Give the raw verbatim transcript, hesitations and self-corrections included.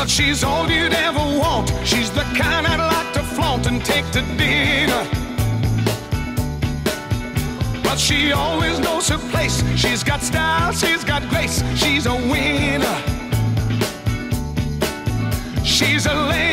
But she's all you'd ever want. She's the kind I'd like to flaunt and take to dinner. But she always knows her place. She's got style, she's got grace. She's a winner. She's a lady.